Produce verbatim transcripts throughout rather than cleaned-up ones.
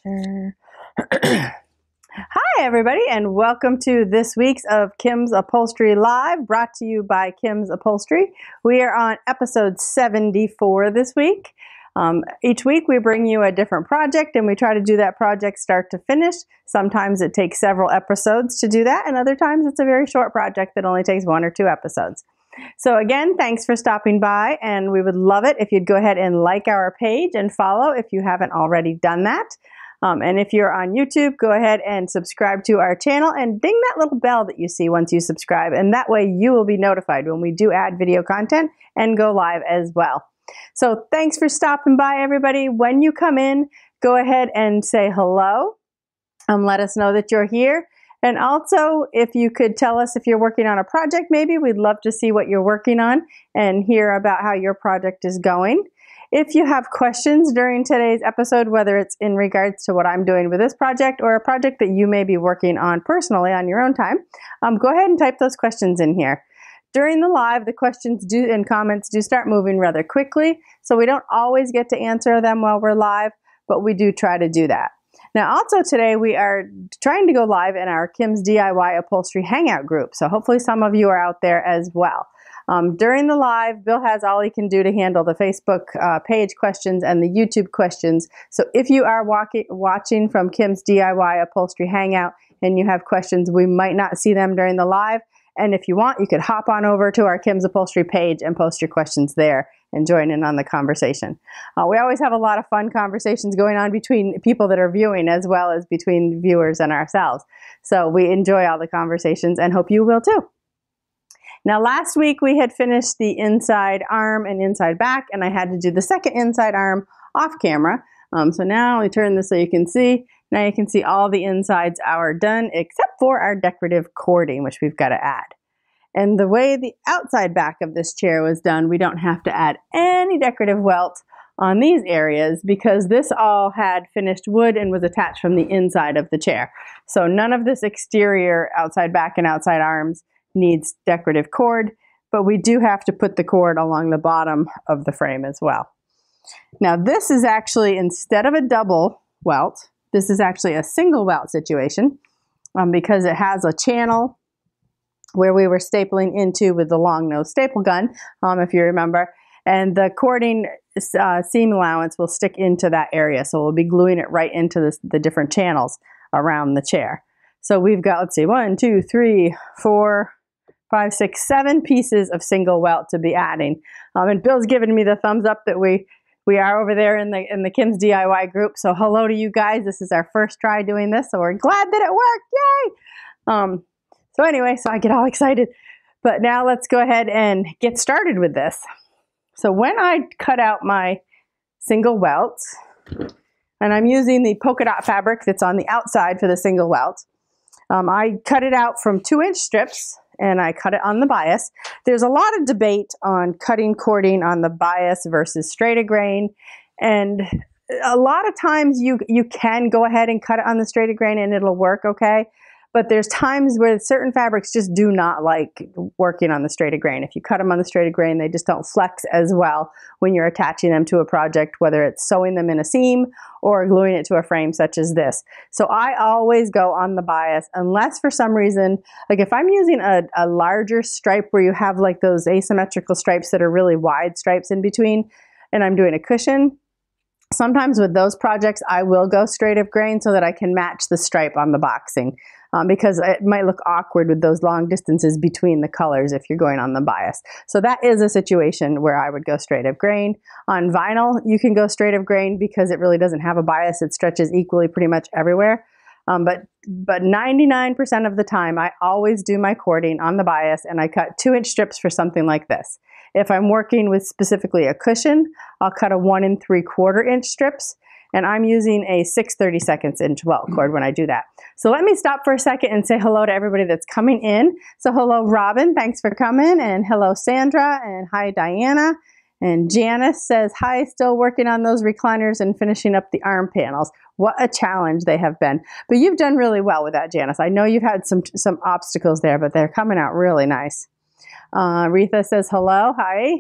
Share. Hi, everybody, and welcome to this week's of Kim's Upholstery Live, brought to you by Kim's Upholstery. We are on episode seventy-four this week. Um, each week we bring you a different project, and we try to do that project start to finish. Sometimes it takes several episodes to do that, and other times it's a very short project that only takes one or two episodes. So again, thanks for stopping by, and we would love it if you'd go ahead and like our page and follow if you haven't already done that. Um, and if you're on YouTube, go ahead and subscribe to our channel and ding that little bell that you see once you subscribe. And that way you will be notified when we do add video content and go live as well. So thanks for stopping by, everybody. When you come in, go ahead and say hello. Um, let us know that you're here. And also, if you could tell us if you're working on a project, maybe we'd love to see what you're working on and hear about how your project is going. If you have questions during today's episode, whether it's in regards to what I'm doing with this project or a project that you may be working on personally on your own time, um, go ahead and type those questions in here. During the live, the questions do and comments do start moving rather quickly, so we don't always get to answer them while we're live, but we do try to do that. Now, also today, we are trying to go live in our Kim's D I Y Upholstery Hangout group, so hopefully some of you are out there as well. Um, during the live, Bill has all he can do to handle the Facebook uh, page questions and the YouTube questions. So if you are walking, watching from Kim's D I Y Upholstery Hangout and you have questions, we might not see them during the live. And if you want, you could hop on over to our Kim's Upholstery page and post your questions there and join in on the conversation. Uh, we always have a lot of fun conversations going on between people that are viewing as well as between viewers and ourselves. So we enjoy all the conversations and hope you will too. Now, last week we had finished the inside arm and inside back, and I had to do the second inside arm off camera. Um, so now I turn this so you can see. Now you can see all the insides are done except for our decorative cording, which we've got to add. And the way the outside back of this chair was done, we don't have to add any decorative welt on these areas because this all had finished wood and was attached from the inside of the chair. So none of this exterior outside back and outside arms needs decorative cord, but we do have to put the cord along the bottom of the frame as well. Now this is actually, instead of a double welt, this is actually a single welt situation um, because it has a channel where we were stapling into with the long nose staple gun, um, if you remember, and the cording uh, seam allowance will stick into that area, so we'll be gluing it right into this, the different channels around the chair. So we've got, let's see, one, two, three, four, five, six, seven pieces of single welt to be adding. Um, and Bill's given me the thumbs up that we we are over there in the in the Kim's D I Y group. So hello to you guys. This is our first try doing this, so we're glad that it worked. Yay! Um, so anyway, so I get all excited. But now let's go ahead and get started with this. So when I cut out my single welt, and I'm using the polka dot fabric that's on the outside for the single welt, um, I cut it out from two inch strips. And I cut it on the bias. There's a lot of debate on cutting cording on the bias versus straight grain. And a lot of times you, you can go ahead and cut it on the straight grain and it'll work okay. But there's times where certain fabrics just do not like working on the straight grain. If you cut them on the straight grain, they just don't flex as well when you're attaching them to a project, whether it's sewing them in a seam or gluing it to a frame such as this. So I always go on the bias unless for some reason, like if I'm using a, a larger stripe where you have like those asymmetrical stripes that are really wide stripes in between, and I'm doing a cushion, sometimes with those projects, I will go straight of grain so that I can match the stripe on the boxing. Um, because it might look awkward with those long distances between the colors if you're going on the bias. So that is a situation where I would go straight of grain. On vinyl, you can go straight of grain because it really doesn't have a bias. It stretches equally pretty much everywhere. Um, but but ninety-nine percent of the time, I always do my cording on the bias and I cut two inch strips for something like this. If I'm working with specifically a cushion, I'll cut a one and three quarter inch strips. And I'm using a six thirty-seconds inch welt cord when I do that. So let me stop for a second and say hello to everybody that's coming in. So hello, Robin, thanks for coming. And hello, Sandra, and hi, Diana. And Janice says, hi, still working on those recliners and finishing up the arm panels. What a challenge they have been. But you've done really well with that, Janice. I know you've had some, some obstacles there, but they're coming out really nice. Uh, Retha says hello, hi.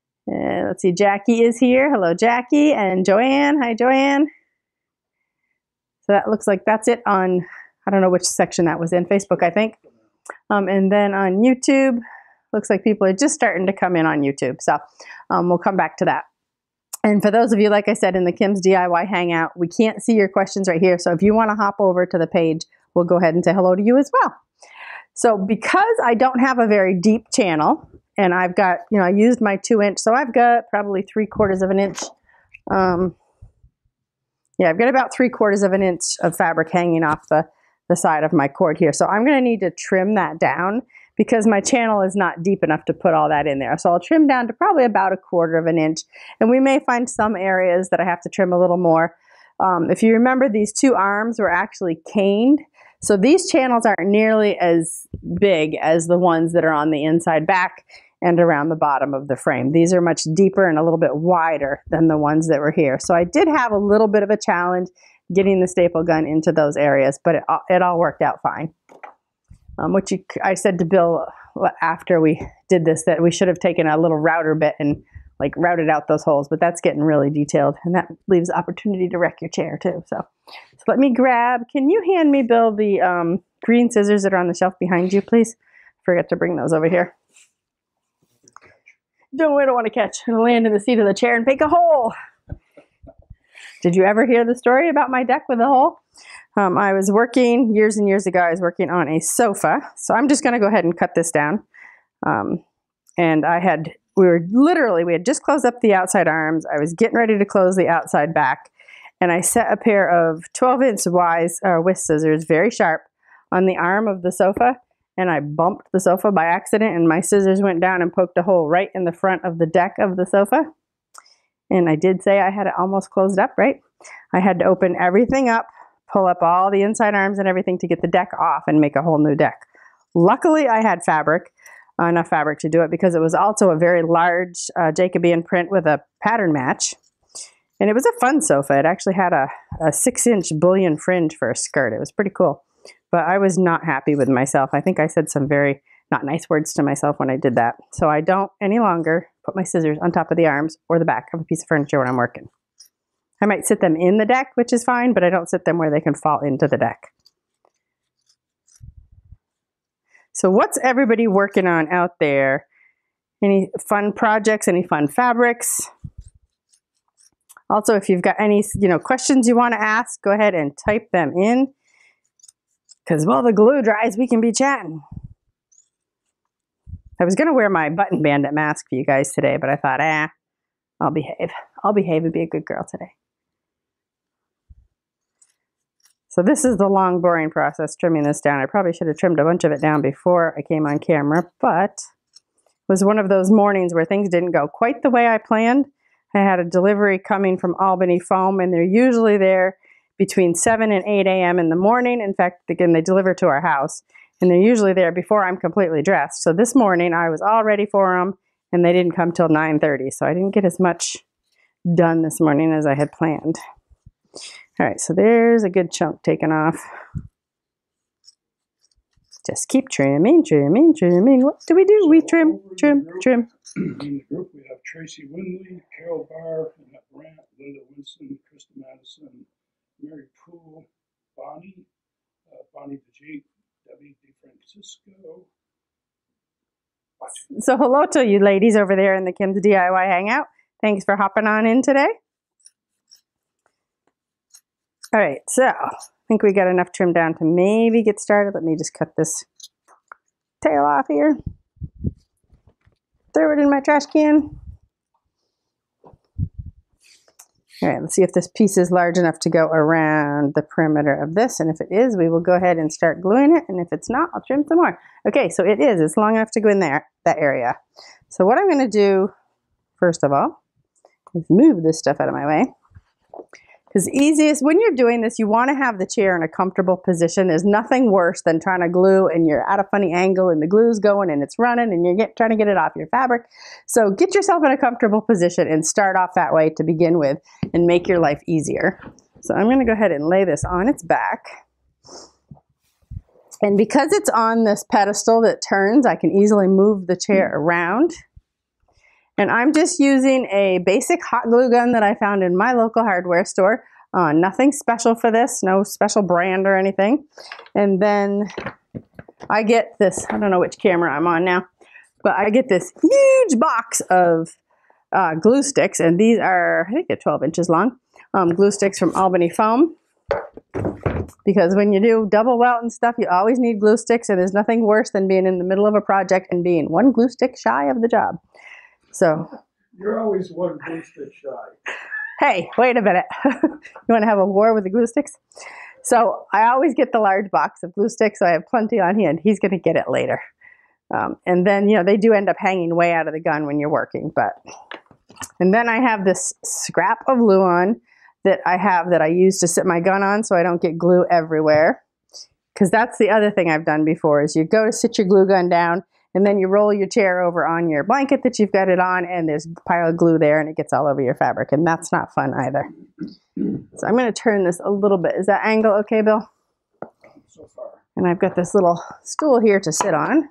Uh, let's see, Jackie is here. Hello, Jackie. And Joanne. Hi, Joanne. So that looks like that's it on, I don't know which section that was in, Facebook, I think. Um, and then on YouTube, looks like people are just starting to come in on YouTube. So um, we'll come back to that. And for those of you, like I said, in the Kim's D I Y Hangout, we can't see your questions right here. So if you want to hop over to the page, we'll go ahead and say hello to you as well. So because I don't have a very deep channel, and I've got, you know, I used my two inch, so I've got probably three quarters of an inch. Um, yeah, I've got about three quarters of an inch of fabric hanging off the, the side of my cord here. So I'm going to need to trim that down because my channel is not deep enough to put all that in there. So I'll trim down to probably about a quarter of an inch. And we may find some areas that I have to trim a little more. Um, if you remember, these two arms were actually caned. So these channels aren't nearly as big as the ones that are on the inside back and around the bottom of the frame. These are much deeper and a little bit wider than the ones that were here. So I did have a little bit of a challenge getting the staple gun into those areas, but it, it all worked out fine. Um, which you, I said to Bill after we did this that we should have taken a little router bit and like routed out those holes, but that's getting really detailed and that leaves opportunity to wreck your chair too. So, so let me grab, can you hand me, Bill, the um, green scissors that are on the shelf behind you, please? Forget to bring those over here. Don't, we don't want to catch and land in the seat of the chair and make a hole. Did you ever hear the story about my deck with a hole? Um, I was working years and years ago, I was working on a sofa. So I'm just going to go ahead and cut this down. Um, and I had, we were literally, we had just closed up the outside arms. I was getting ready to close the outside back. And I set a pair of twelve inch wise uh, width scissors, very sharp, on the arm of the sofa. And I bumped the sofa by accident and my scissors went down and poked a hole right in the front of the deck of the sofa. And I did say I had it almost closed up, right? I had to open everything up, pull up all the inside arms and everything to get the deck off and make a whole new deck. Luckily, I had fabric, uh, enough fabric to do it because it was also a very large uh, Jacobean print with a pattern match. And it was a fun sofa. It actually had a, a six inch bullion fringe for a skirt. It was pretty cool. But I was not happy with myself. I think I said some very not nice words to myself when I did that. So I don't any longer put my scissors on top of the arms or the back of a piece of furniture when I'm working. I might sit them in the deck, which is fine, but I don't sit them where they can fall into the deck. So what's everybody working on out there? Any fun projects, any fun fabrics? Also, if you've got any, you know, questions you want to ask, go ahead and type them in. Because while the glue dries, we can be chatting. I was going to wear my Button Bandit mask for you guys today, but I thought, ah, I'll behave. I'll behave and be a good girl today. So this is the long, boring process, trimming this down. I probably should have trimmed a bunch of it down before I came on camera, but it was one of those mornings where things didn't go quite the way I planned. I had a delivery coming from Albany Foam, and they're usually there between seven and eight A M in the morning. In fact, again, they deliver to our house, and they're usually there before I'm completely dressed. So this morning, I was all ready for them, and they didn't come till nine thirty, so I didn't get as much done this morning as I had planned. All right, so there's a good chunk taken off. Just keep trimming, trimming, trimming. What do we do? We trim, trim, trim. In the group, we have Tracy Windley, Carol Barr, Annette Brandt, Linda Winston, Krista Madison, Mary Poole, Bonnie, uh, Bonnie DeJake, Debbie DeFrancisco. So hello to you ladies over there in the Kim's D I Y Hangout. Thanks for hopping on in today. All right, so I think we got enough trim down to maybe get started. Let me just cut this tail off here. Throw it in my trash can. All right, let's see if this piece is large enough to go around the perimeter of this. And if it is, we will go ahead and start gluing it. And if it's not, I'll trim some more. Okay, so it is. It's long enough to go in there, that area. So what I'm going to do, first of all, is move this stuff out of my way. Because easiest, when you're doing this, you want to have the chair in a comfortable position. There's nothing worse than trying to glue and you're at a funny angle and the glue's going and it's running and you're get, trying to get it off your fabric. So get yourself in a comfortable position and start off that way to begin with and make your life easier. So I'm going to go ahead and lay this on its back. And because it's on this pedestal that turns, I can easily move the chair around. And I'm just using a basic hot glue gun that I found in my local hardware store. Uh, nothing special for this, no special brand or anything. And then I get this, I don't know which camera I'm on now, but I get this huge box of uh, glue sticks, and these are, I think they're twelve inches long, um, glue sticks from Albany Foam. Because when you do double welt and stuff, you always need glue sticks, and there's nothing worse than being in the middle of a project and being one glue stick shy of the job. So you're always one glue stick shy. Hey, wait a minute. You want to have a war with the glue sticks? So I always get the large box of glue sticks, so I have plenty on hand. He's going to get it later. Um, and then, you know, they do end up hanging way out of the gun when you're working. But and then I have this scrap of Luan that I have that I use to sit my gun on so I don't get glue everywhere. Because that's the other thing I've done before is you go to sit your glue gun down and then you roll your chair over on your blanket that you've got it on and there's a pile of glue there and it gets all over your fabric, and that's not fun either. So I'm going to turn this a little bit. Is that angle okay, Bill? So far. And I've got this little stool here to sit on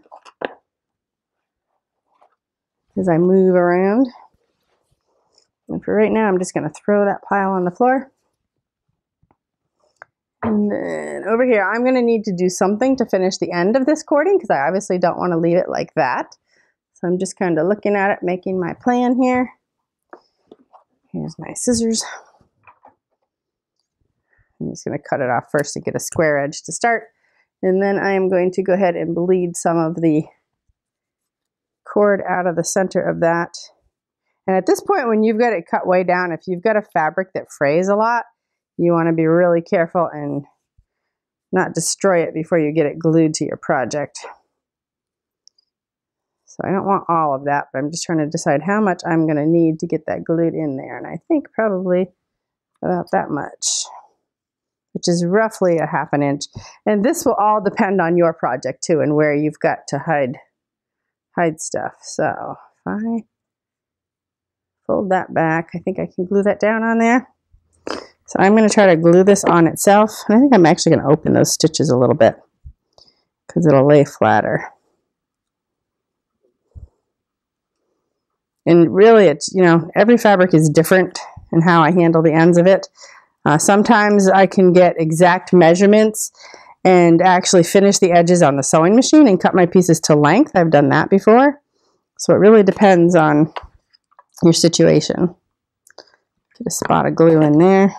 as I move around. And for right now, I'm just going to throw that pile on the floor. And then over here, I'm going to need to do something to finish the end of this cording because I obviously don't want to leave it like that. So I'm just kind of looking at it, making my plan here. Here's my scissors. I'm just going to cut it off first to get a square edge to start. And then I am going to go ahead and bleed some of the cord out of the center of that. And at this point, when you've got it cut way down, if you've got a fabric that frays a lot, you want to be really careful and not destroy it before you get it glued to your project. So I don't want all of that, but I'm just trying to decide how much I'm going to need to get that glued in there. And I think probably about that much, which is roughly a half an inch. And this will all depend on your project too and where you've got to hide, hide stuff. So if I fold that back, I think I can glue that down on there. So I'm going to try to glue this on itself. And I think I'm actually going to open those stitches a little bit because it'll lay flatter. And really, it's, you know, every fabric is different in how I handle the ends of it. Uh, sometimes I can get exact measurements and actually finish the edges on the sewing machine and cut my pieces to length. I've done that before. So it really depends on your situation. Get a spot of glue in there.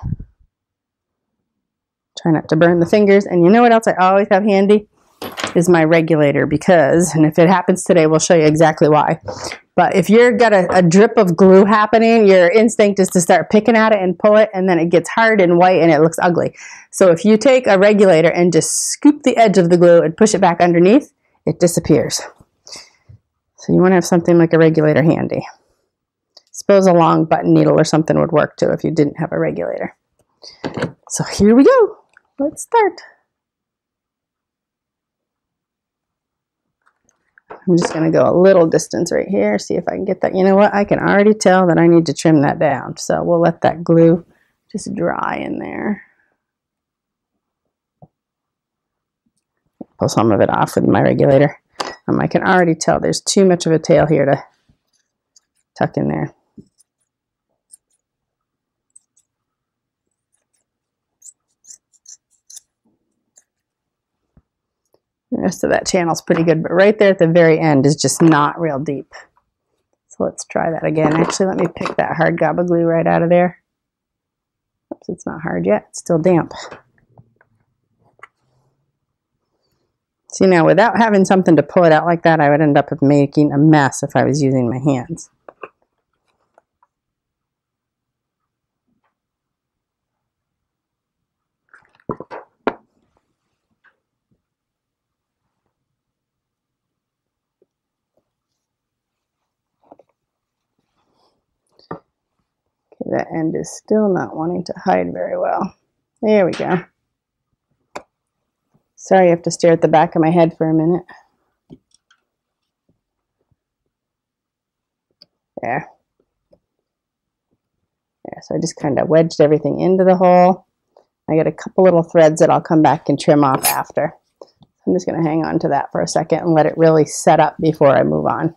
Try not to burn the fingers. And you know what else I always have handy? Is my regulator, because, and if it happens today, we'll show you exactly why. But if you've got a, a drip of glue happening, your instinct is to start picking at it and pull it, and then it gets hard and white and it looks ugly. So if you take a regulator and just scoop the edge of the glue and push it back underneath, it disappears. So you want to have something like a regulator handy. Suppose a long button needle or something would work too if you didn't have a regulator. So here we go. Let's start. I'm just going to go a little distance right here, see if I can get that. You know what? I can already tell that I need to trim that down. So we'll let that glue just dry in there. Pull some of it off with my regulator. Um, I can already tell there's too much of a tail here to tuck in there. The rest of that channel's pretty good, but right there at the very end is just not real deep. So let's try that again. Actually, let me pick that hard gobble glue right out of there. Oops, it's not hard yet. It's still damp. See, now without having something to pull it out like that, I would end up making a mess if I was using my hands. That end is still not wanting to hide very well. There we go. Sorry, I have to stare at the back of my head for a minute. There. There, so I just kind of wedged everything into the hole. I got a couple little threads that I'll come back and trim off after. I'm just going to hang on to that for a second and let it really set up before I move on.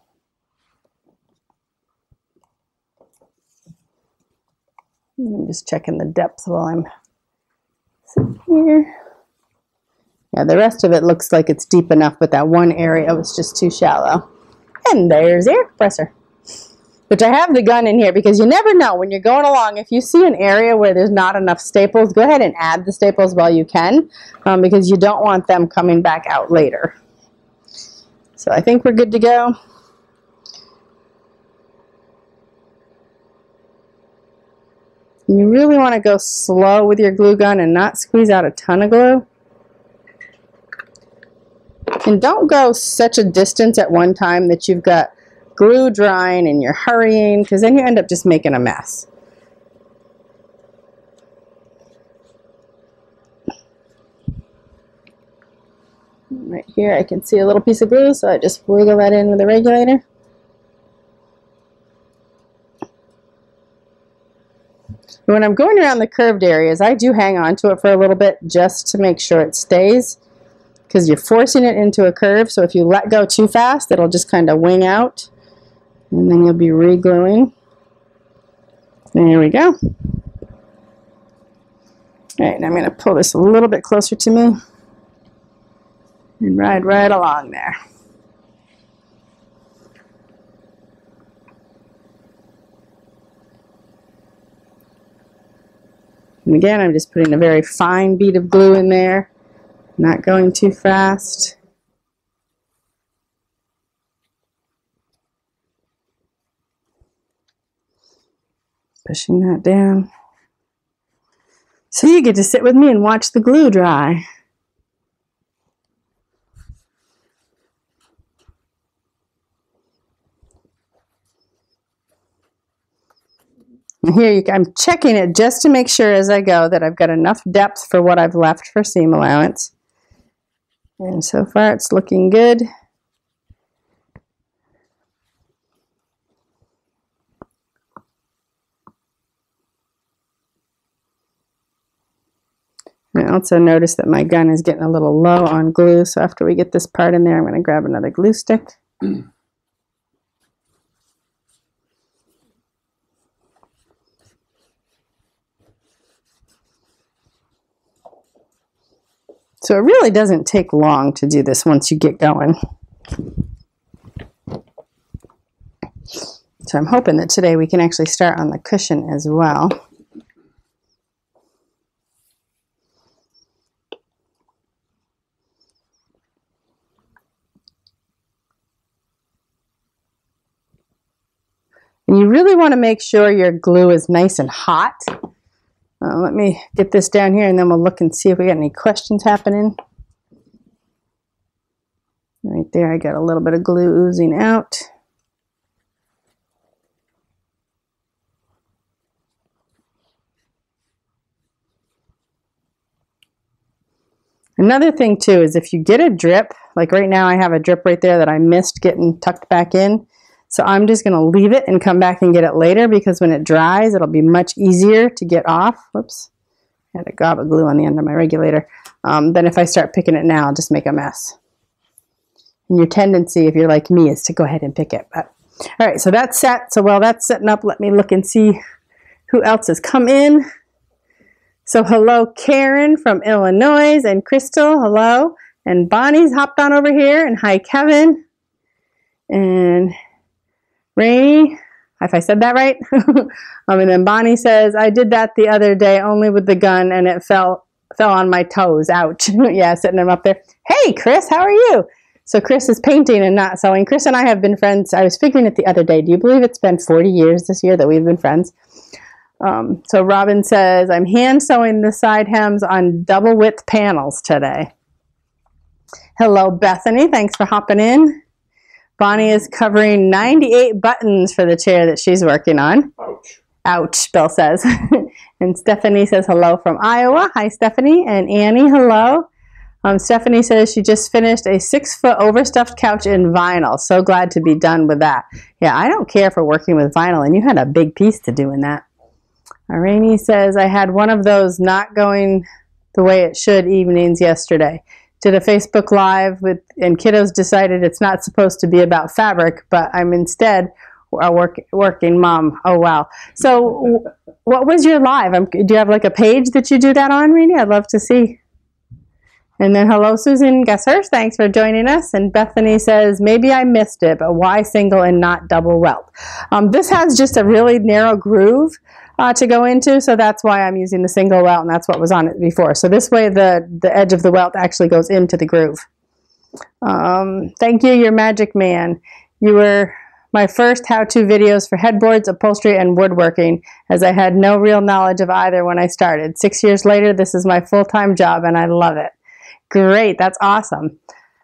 I'm just checking the depth while I'm sitting here. Yeah, the rest of it looks like it's deep enough, but that one area was just too shallow. And there's the air compressor, which I have the gun in here because you never know when you're going along. If you see an area where there's not enough staples, go ahead and add the staples while you can, um, because you don't want them coming back out later. So I think we're good to go. You really want to go slow with your glue gun and not squeeze out a ton of glue. And don't go such a distance at one time that you've got glue drying and you're hurrying, because then you end up just making a mess. Right here I can see a little piece of glue, so I just wiggle that in with a regulator. When I'm going around the curved areas, I do hang on to it for a little bit just to make sure it stays, because you're forcing it into a curve, so if you let go too fast, it'll just kind of wing out, and then you'll be re-gluing. There we go. All right, now I'm going to pull this a little bit closer to me and ride right along there. And again, I'm just putting a very fine bead of glue in there, not going too fast. Pushing that down. So you get to sit with me and watch the glue dry. And here you, I'm checking it just to make sure as I go that I've got enough depth for what I've left for seam allowance. And so far it's looking good. I also noticed that my gun is getting a little low on glue, so after we get this part in there, I'm going to grab another glue stick. So it really doesn't take long to do this once you get going. So I'm hoping that today we can actually start on the cushion as well. And you really want to make sure your glue is nice and hot. Uh, let me get this down here and then we'll look and see if we got any questions happening. Right there, I got a little bit of glue oozing out. Another thing too is if you get a drip, like right now I have a drip right there that I missed getting tucked back in. So I'm just going to leave it and come back and get it later, because when it dries, it'll be much easier to get off. Whoops. I had a gob of glue on the end of my regulator. Um, then if I start picking it now, I'll just make a mess. And your tendency, if you're like me, is to go ahead and pick it. But, all right, so that's set. So while that's setting up, let me look and see who else has come in. So hello, Karen from Illinois, and Crystal, hello. And Bonnie's hopped on over here, and hi, Kevin. And Rainy, if I said that right. um, and then Bonnie says, I did that the other day only with the gun and it fell fell on my toes. Ouch. Yeah, sitting them up there. Hey, Chris, how are you? So Chris is painting and not sewing. Chris and I have been friends. I was figuring it the other day. Do you believe it's been forty years this year that we've been friends? Um, so Robin says, I'm hand sewing the side hems on double width panels today. Hello, Bethany. Thanks for hopping in. Bonnie is covering ninety-eight buttons for the chair that she's working on. Ouch. Ouch, Bill says. And Stephanie says hello from Iowa. Hi, Stephanie. And Annie, hello. Um, Stephanie says she just finished a six-foot overstuffed couch in vinyl. So glad to be done with that. Yeah, I don't care for working with vinyl, and you had a big piece to do in that. Rainey says, I had one of those not going the way it should evenings yesterday. Did a Facebook Live with, and kiddos decided it's not supposed to be about fabric, but I'm instead a work, working mom. Oh, wow. So what was your live? Um, do you have like a page that you do that on, Renee? I'd love to see. And then, hello, Susan Gessers. Thanks for joining us. And Bethany says, maybe I missed it, but why single and not double welt? Um, this has just a really narrow groove uh, to go into, so that's why I'm using the single welt, and that's what was on it before. So this way, the, the edge of the welt actually goes into the groove. Um, thank you, your magic man. You were my first how-to videos for headboards, upholstery, and woodworking, as I had no real knowledge of either when I started. Six years later, this is my full-time job, and I love it. Great, that's awesome.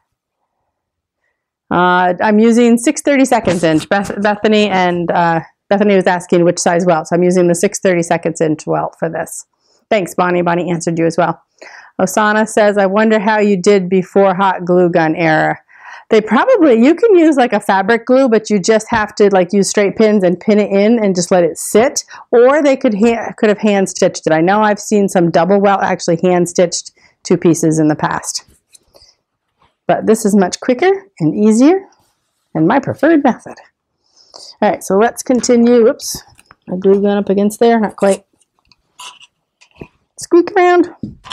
Uh, I'm using six thirty-seconds inch. Beth Bethany and uh, Bethany was asking which size welt, so I'm using the six thirty-seconds inch welt for this. Thanks, Bonnie. Bonnie answered you as well. Osana says, I wonder how you did before hot glue gun era. They probably, you can use like a fabric glue, but you just have to like use straight pins and pin it in and just let it sit, or they could, ha could have hand stitched it. I know I've seen some double welt actually hand stitched two pieces in the past. But this is much quicker and easier and my preferred method. All right, so let's continue. Whoops, my glue gun up against there, not quite. Squeak around.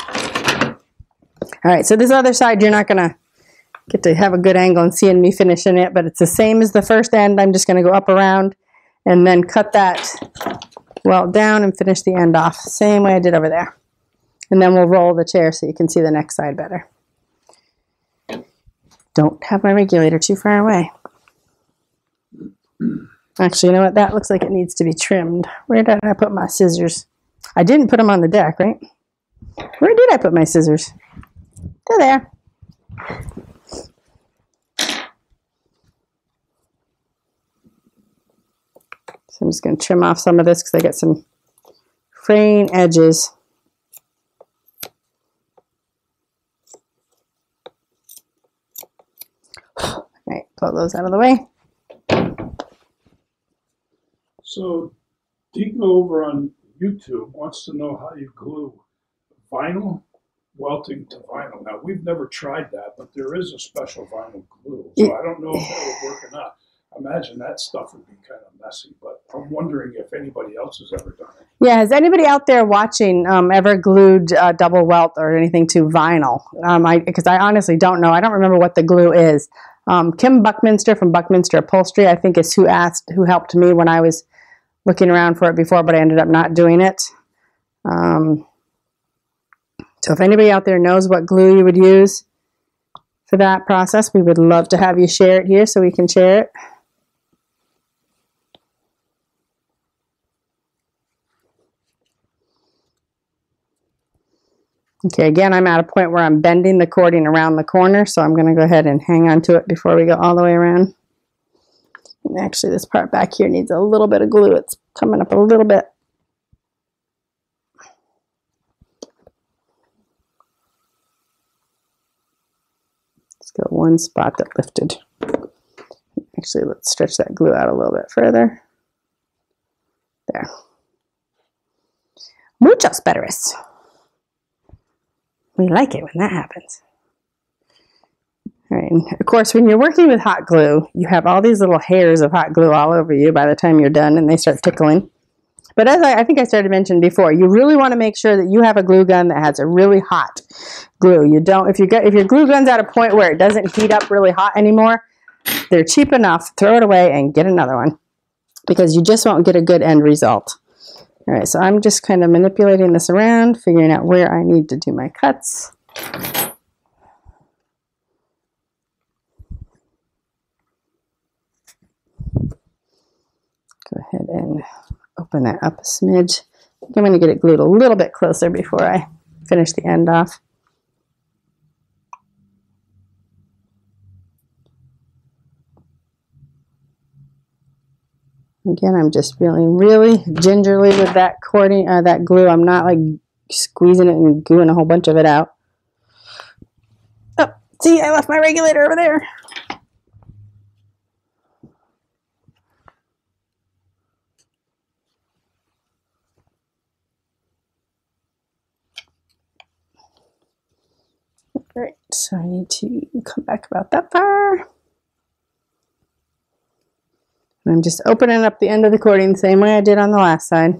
All right, so this other side, you're not gonna get to have a good angle and seeing me finishing it, but it's the same as the first end. I'm just gonna go up around and then cut that welt down and finish the end off. Same way I did over there. And then we'll roll the chair so you can see the next side better. Don't have my regulator too far away. Actually, you know what? That looks like it needs to be trimmed. Where did I put my scissors? I didn't put them on the deck, right? Where did I put my scissors? They're there. So I'm just going to trim off some of this because I got some fraying edges. Right, pull those out of the way. So, Deacon over on YouTube wants to know how you glue vinyl welting to vinyl. Now, we've never tried that, but there is a special vinyl glue. So I don't know if that would work or not. I imagine that stuff would be kind of messy, but I'm wondering if anybody else has ever done it. Yeah, has anybody out there watching um, ever glued uh, double welt or anything to vinyl? Um, I, because I honestly don't know. I don't remember what the glue is. Um, Kim Buckminster from Buckminster Upholstery, I think, is who asked, who helped me when I was looking around for it before, but I ended up not doing it. Um, so if anybody out there knows what glue you would use for that process, we would love to have you share it here so we can share it. Okay, again, I'm at a point where I'm bending the cording around the corner, so I'm going to go ahead and hang on to it before we go all the way around. And actually, this part back here needs a little bit of glue. It's coming up a little bit. Let's go one spot that lifted. Actually, let's stretch that glue out a little bit further. There. Muchos betters. We like it when that happens. All right, and of course, when you're working with hot glue, you have all these little hairs of hot glue all over you by the time you're done, and they start tickling. But as I, I think I started to mention before, you really want to make sure that you have a glue gun that has a really hot glue. You don't, if you get, if your glue gun's at a point where it doesn't heat up really hot anymore, they're cheap enough. Throw it away and get another one, because you just won't get a good end result. All right, so I'm just kind of manipulating this around, figuring out where I need to do my cuts. Go ahead and open that up a smidge. I'm going to get it glued a little bit closer before I finish the end off. Again, I'm just feeling really gingerly with that cording, uh, that glue. I'm not like squeezing it and gooing a whole bunch of it out. Oh, see, I left my regulator over there. All right, so I need to come back about that far. I'm just opening up the end of the cording the same way I did on the last side.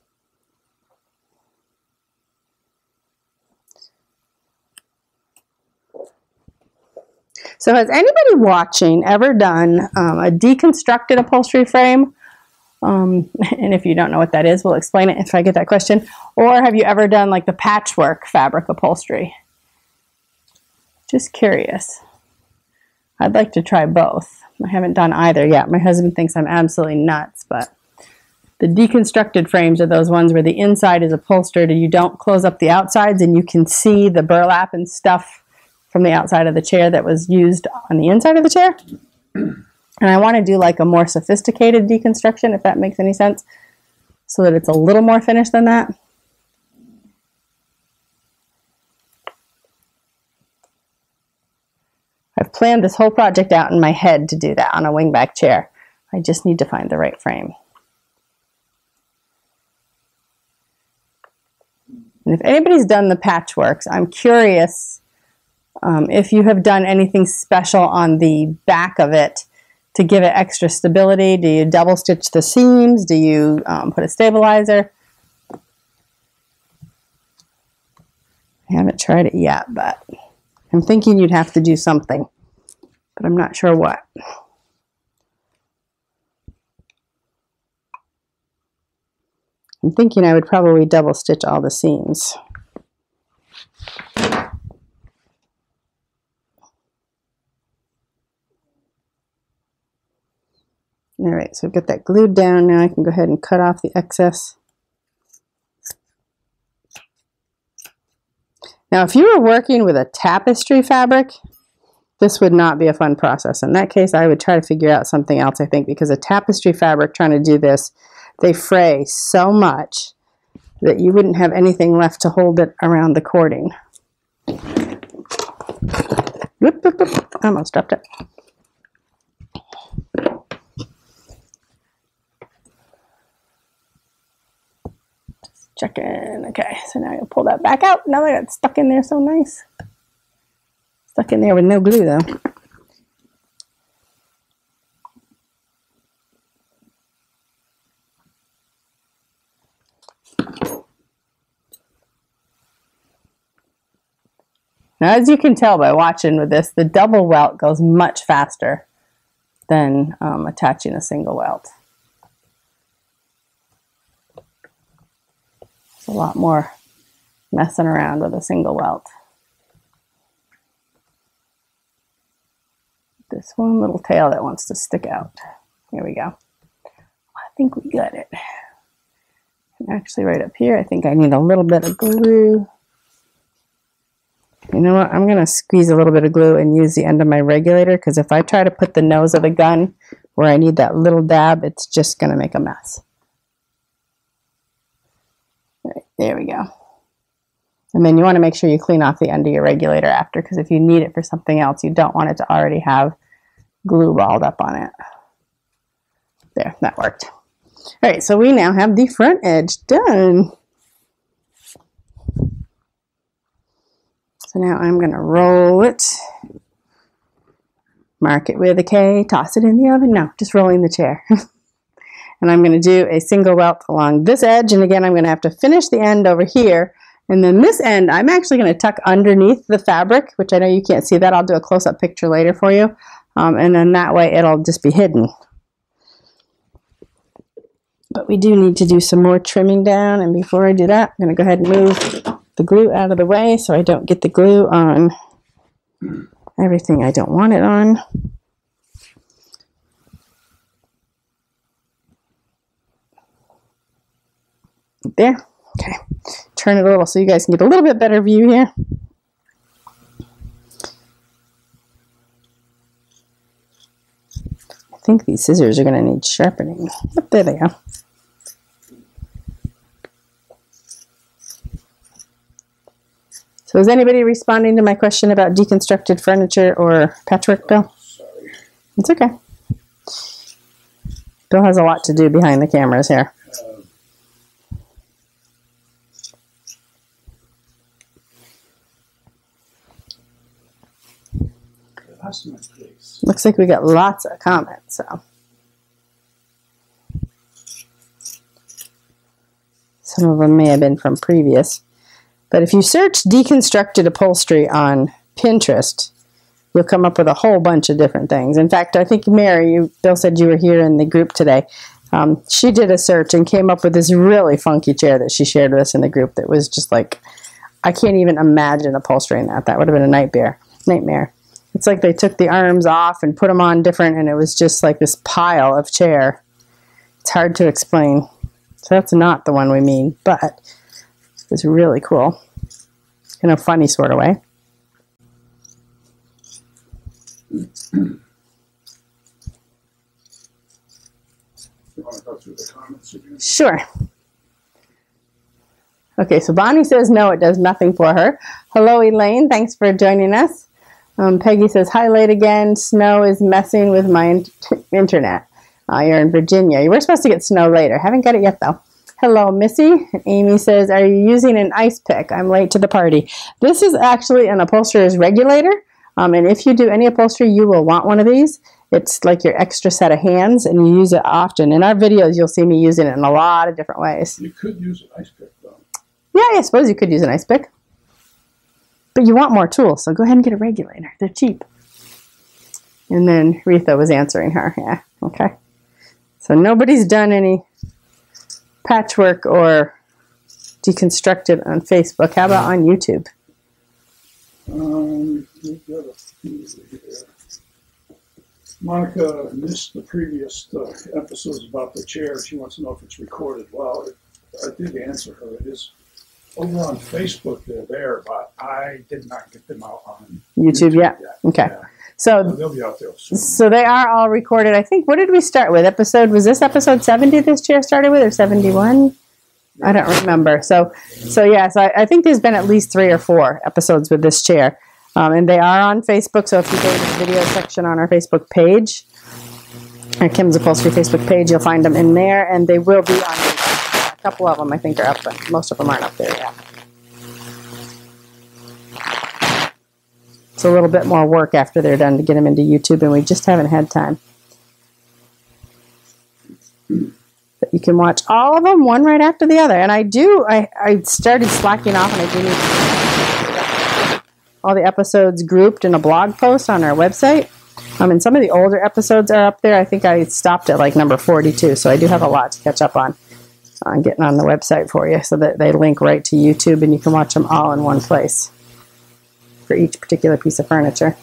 So has anybody watching ever done um, a deconstructed upholstery frame? Um, and if you don't know what that is, we'll explain it if I get that question. Or have you ever done like the patchwork fabric upholstery? Just curious. I'd like to try both. I haven't done either yet. My husband thinks I'm absolutely nuts, but the deconstructed frames are those ones where the inside is upholstered and you don't close up the outsides and you can see the burlap and stuff from the outside of the chair that was used on the inside of the chair. And I want to do like a more sophisticated deconstruction, if that makes any sense, so that it's a little more finished than that. I've planned this whole project out in my head to do that on a wingback chair. I just need to find the right frame. And if anybody's done the patchworks, I'm curious um, if you have done anything special on the back of it to give it extra stability. Do you double stitch the seams? Do you um, put a stabilizer? I haven't tried it yet, but I'm thinking you'd have to do something, but I'm not sure what. I'm thinking I would probably double stitch all the seams. All right, so I've got that glued down. Now I can go ahead and cut off the excess. Now, if you were working with a tapestry fabric, this would not be a fun process. In that case, I would try to figure out something else, I think, because a tapestry fabric trying to do this, they fray so much that you wouldn't have anything left to hold it around the cording. Whoop, whoop, whoop. I almost dropped it. Check in. Okay, so now you'll pull that back out. Now that it's stuck in there so nice. Stuck in there with no glue though. Now, as you can tell by watching with this, the double welt goes much faster than um, attaching a single welt. It's a lot more messing around with a single welt. This one little tail that wants to stick out. Here we go. I think we got it. And actually right up here, I think I need a little bit of glue. You know what? I'm going to squeeze a little bit of glue and use the end of my regulator, because if I try to put the nose of the gun where I need that little dab, it's just going to make a mess. All right, there we go. And then you want to make sure you clean off the end of your regulator after, because if you need it for something else, you don't want it to already have glue balled up on it. There, that worked. All right, so we now have the front edge done. So now I'm going to roll it, mark it with a K, toss it in the oven. No, just rolling the chair. And I'm going to do a single welt along this edge. And again, I'm going to have to finish the end over here. And then this end, I'm actually going to tuck underneath the fabric, which I know you can't see that. I'll do a close-up picture later for you. Um, and then that way it'll just be hidden. But we do need to do some more trimming down. And before I do that, I'm going to go ahead and move the glue out of the way so I don't get the glue on everything I don't want it on. There. Okay. Turn it a little so you guys can get a little bit better view here. I think these scissors are going to need sharpening. But there they go. So is anybody responding to my question about deconstructed furniture or patchwork, Bill? Sorry. It's okay. Bill has a lot to do behind the cameras here. Um, I lost my place. Looks like we got lots of comments, so. Some of them may have been from previous. But if you search deconstructed upholstery on Pinterest, you'll come up with a whole bunch of different things. In fact, I think Mary, you, Bill said you were here in the group today. Um, she did a search and came up with this really funky chair that she shared with us in the group that was just like, I can't even imagine upholstering that. That would have been a nightmare. Nightmare. It's like they took the arms off and put them on different, and it was just like this pile of chair. It's hard to explain. So that's not the one we mean, but it's really cool in a funny sort of way. You want to go through the comments again? Sure. Okay, so Bonnie says no, it does nothing for her. Hello, Elaine. Thanks for joining us. Um, Peggy says, hi, late again. Snow is messing with my in internet. Uh, you're in Virginia. You were supposed to get snow later. Haven't got it yet, though. Hello, Missy. Amy says, are you using an ice pick? I'm late to the party. This is actually an upholsterer's regulator. Um, and if you do any upholstery, you will want one of these. It's like your extra set of hands, and you use it often. In our videos, you'll see me using it in a lot of different ways. You could use an ice pick, though. Yeah, I suppose you could use an ice pick. But you want more tools, so go ahead and get a regulator. They're cheap. And then Retha was answering her. Yeah, okay. So nobody's done any patchwork or deconstructed on Facebook. How about on YouTube? Um, we've got a few here. Monica missed the previous uh, episodes about the chair. She wants to know if it's recorded. Well, it, I did answer her. It is over on Facebook. They're there, but I did not get them out on YouTube, YouTube yeah. yet. Okay. Yeah. So, So they'll be out there soon. so they are all recorded. I think, what did we start with? Episode, was this episode seventy this chair started with, or seventy-one? I don't remember. So, so yeah, so I, I think there's been at least three or four episodes with this chair. Um, and they are on Facebook, so if you go to the video section on our Facebook page, our Kim's Upholstery Facebook page, you'll find them in there, and they will be on YouTube. A couple of them, I think, are up, but most of them aren't up there yet. It's a little bit more work after they're done to get them into YouTube, and we just haven't had time. But you can watch all of them, one right after the other. And I do, I, I started slacking off, and I do need to all the episodes grouped in a blog post on our website. Um, and some of the older episodes are up there. I think I stopped at like number forty-two, so I do have a lot to catch up on, on getting on the website for you, so that they link right to YouTube, and you can watch them all in one place for each particular piece of furniture.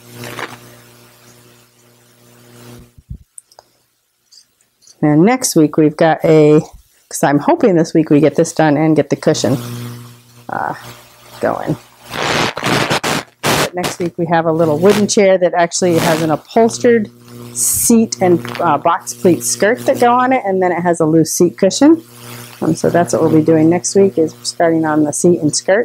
And next week we've got a, because I'm hoping this week we get this done and get the cushion uh, going. But next week we have a little wooden chair that actually has an upholstered seat and uh, box pleat skirt that go on it, and then it has a loose seat cushion. Um, so that's what we'll be doing next week, is starting on the seat and skirt.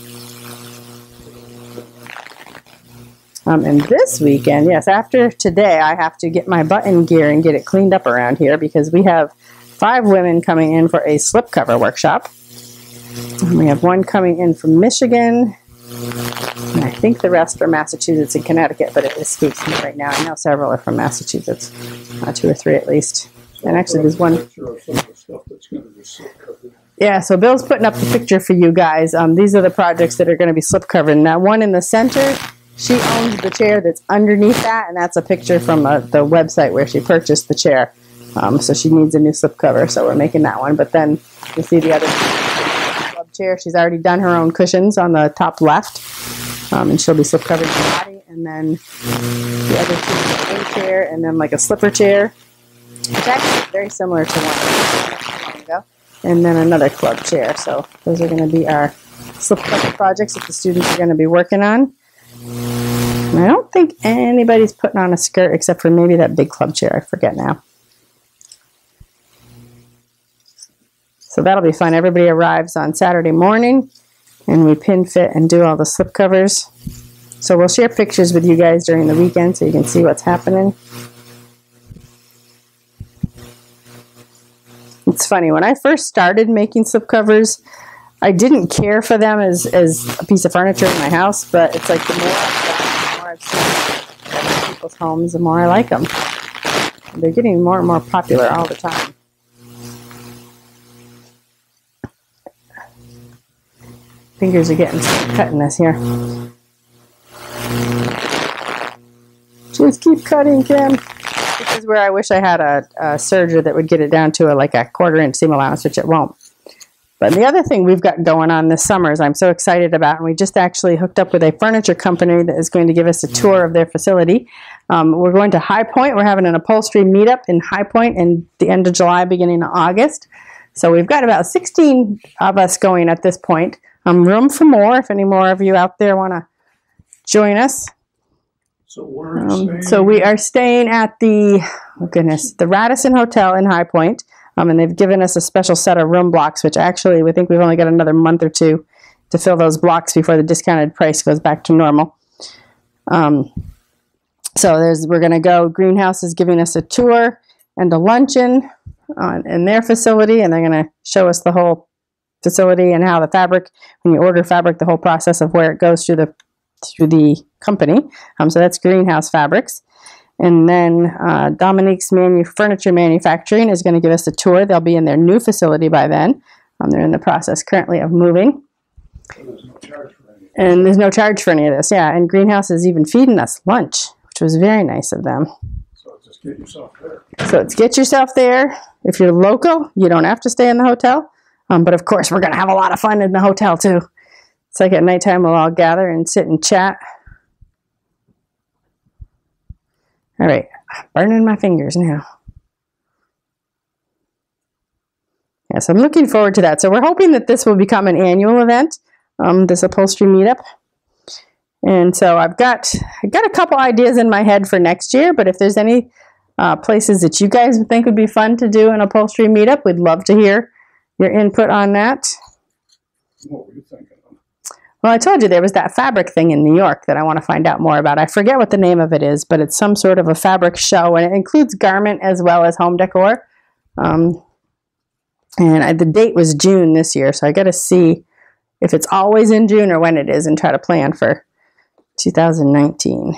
Um, and this weekend, yes, after today, I have to get my button gear and get it cleaned up around here, because we have five women coming in for a slipcover workshop. And we have one coming in from Michigan, and I think the rest are Massachusetts and Connecticut, but it escapes me right now. I know several are from Massachusetts, uh, two or three at least. And actually there's one. Picture of some of the stuff that's going to be slipcovered. Yeah, so Bill's putting up the picture for you guys. Um, these are the projects that are going to be slipcovered. Now, one in the center, she owns the chair that's underneath that, and that's a picture from uh, the website where she purchased the chair. Um, so she needs a new slipcover, so we're making that one. But then you see the other club chair. She's already done her own cushions on the top left, um, and she'll be slipcovering the body. And then the other two is a chair, and then like a slipper chair, which actually is very similar to one ago. And then another club chair. So those are going to be our slipcover projects that the students are going to be working on. And I don't think anybody's putting on a skirt except for maybe that big club chair. I forget now. So that'll be fun. Everybody arrives on Saturday morning, and we pin fit and do all the slip covers. So we'll share pictures with you guys during the weekend so you can see what's happening. It's funny, when I first started making slip covers, I didn't care for them as, as a piece of furniture in my house, but it's like the more I've done, the more I've seen in people's homes, the more I like them. They're getting more and more popular all the time. Fingers are getting cutting this here. Just keep cutting, Kim. This is where I wish I had a, a serger that would get it down to a, like a quarter inch seam allowance, which it won't. But the other thing we've got going on this summer is I'm so excited about, and we just actually hooked up with a furniture company that is going to give us a tour of their facility. Um, we're going to High Point. We're having an upholstery meetup in High Point in the end of July, beginning of August. So we've got about sixteen of us going at this point. Um, room for more if any more of you out there want to join us. So we're Um, staying- so we are staying at the, oh goodness, the Radisson Hotel in High Point. Um, and they've given us a special set of room blocks, which actually we think we've only got another month or two to fill those blocks before the discounted price goes back to normal. Um, so there's, we're going to go, Greenhouse is giving us a tour and a luncheon on, in their facility, and they're going to show us the whole facility and how the fabric, when you order fabric, the whole process of where it goes through the through the company. Um, so that's Greenhouse Fabrics. And then uh, Dominique's Manu Furniture Manufacturing is going to give us a tour. They'll be in their new facility by then. Um, they're in the process currently of moving. So there's no charge for anything. And there's no charge for any of this. Yeah, and Greenhouse is even feeding us lunch, which was very nice of them. So just get yourself there. So it's get yourself there. If you're local, you don't have to stay in the hotel. Um, but of course, we're going to have a lot of fun in the hotel too. It's like at nighttime, we'll all gather and sit and chat. All right, burning my fingers now. Yes, I'm looking forward to that. So we're hoping that this will become an annual event, um, this upholstery meetup. And so I've got, I've got a couple ideas in my head for next year, but if there's any uh, places that you guys think would be fun to do an upholstery meetup, we'd love to hear your input on that. What were you thinking of? Well, I told you there was that fabric thing in New York that I want to find out more about. I forget what the name of it is, but it's some sort of a fabric show, and it includes garment as well as home decor. Um, and I, the date was June this year, so I got to see if it's always in June or when it is and try to plan for two thousand nineteen.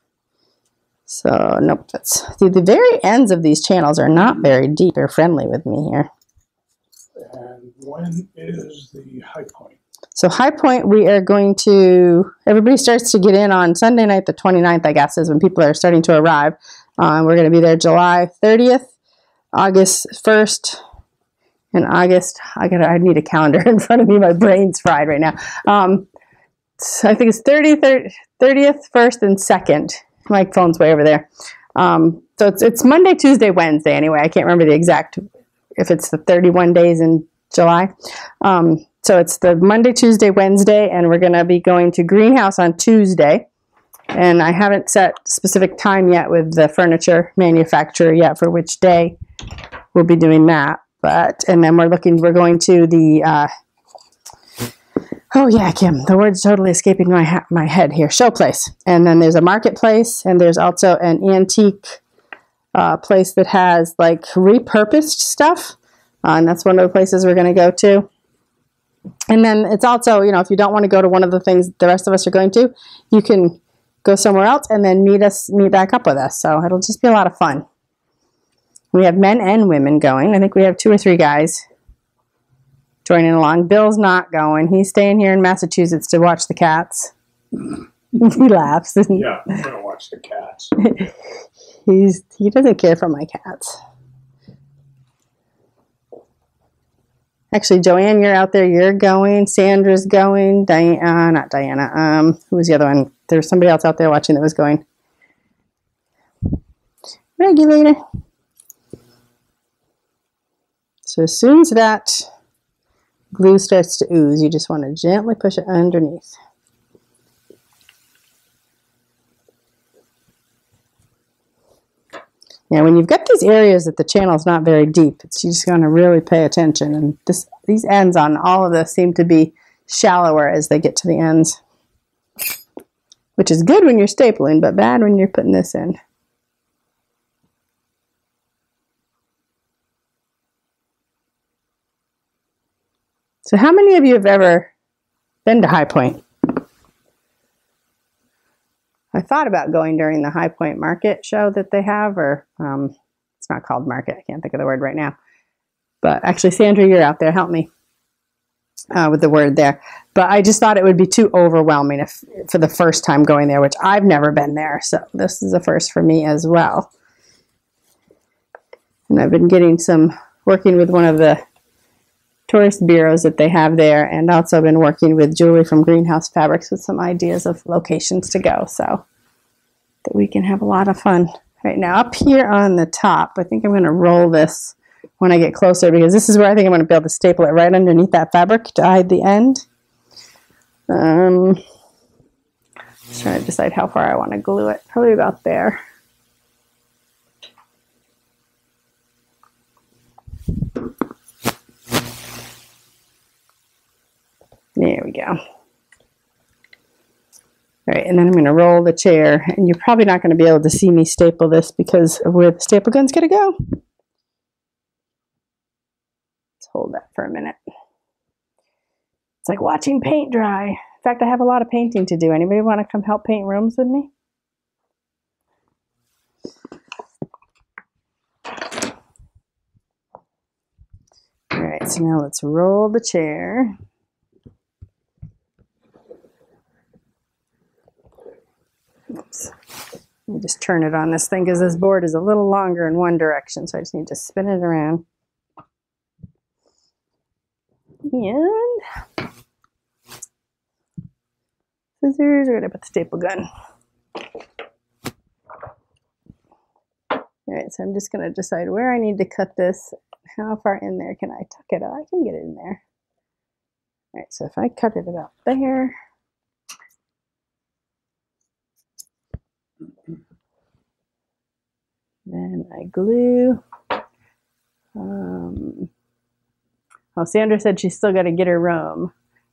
So, nope, that's the, the very ends of these channels are not very deep or friendly with me here. And when is the High Point? So High Point, we are going to, everybody starts to get in on Sunday night, the twenty-ninth, I guess, is when people are starting to arrive. Uh, we're going to be there July thirtieth, August first, and August, I got I need a calendar in front of me. My brain's fried right now. Um, so I think it's thirtieth, thirtieth, first, and second. My phone's way over there. Um, so it's, it's Monday, Tuesday, Wednesday anyway. I can't remember the exact, if it's the thirty-one days in July. Um, so it's the Monday, Tuesday, Wednesday, and we're going to be going to Greenhouse on Tuesday. And I haven't set specific time yet with the furniture manufacturer yet for which day we'll be doing that. But, and then we're looking, we're going to the, uh, oh yeah, Kim, the word's totally escaping my, ha my head here, Showplace. And then there's a marketplace, and there's also an antique uh, place that has like repurposed stuff. Uh, and that's one of the places we're going to go to. And then it's also, you know, if you don't want to go to one of the things the rest of us are going to, you can go somewhere else and then meet us, meet back up with us. So it'll just be a lot of fun. We have men and women going. I think we have two or three guys joining along. Bill's not going. He's staying here in Massachusetts to watch the cats. He laughs. Yeah, I'm going to watch the cats. He's, he doesn't care for my cats. Actually, Joanne, you're out there. You're going. Sandra's going. Diana, uh, not Diana. Um, who was the other one? There was somebody else out there watching that was going. Regulator. So as soon as that glue starts to ooze, you just want to gently push it underneath. Now, when you've got these areas that the channel is not very deep, it's you're just going to really pay attention. And this, these ends on all of this seem to be shallower as they get to the ends, which is good when you're stapling, but bad when you're putting this in. So how many of you have ever been to High Point? I thought about going during the High Point Market show that they have, or um, it's not called market. I can't think of the word right now. But actually, Sandra, you're out there. Help me. uh, with the word there. But I just thought it would be too overwhelming if, for the first time going there, which I've never been there. So this is a first for me as well. And I've been getting some, working with one of the tourist bureaus that they have there, and also been working with Julie from Greenhouse Fabrics with some ideas of locations to go, so that we can have a lot of fun. Right now, up here on the top, I think I'm going to roll this when I get closer, because this is where I think I'm going to be able to staple it right underneath that fabric to hide the end. Um, just trying to decide how far I want to glue it. Probably about there. There we go. All right, and then I'm going to roll the chair, and you're probably not going to be able to see me staple this because of where the staple gun's going to go. Let's hold that for a minute. It's like watching paint dry. In fact, I have a lot of painting to do. Anybody want to come help paint rooms with me? All right, so now let's roll the chair. Oops. Let me just turn it on this thing because this board is a little longer in one direction, so I just need to spin it around. And scissors, we're going to put the staple gun. All right, so I'm just going to decide where I need to cut this. How far in there can I tuck it? Oh, I can get it in there. All right, so if I cut it about there. Then I glue. Um, oh, Sandra said she's still got to get her room.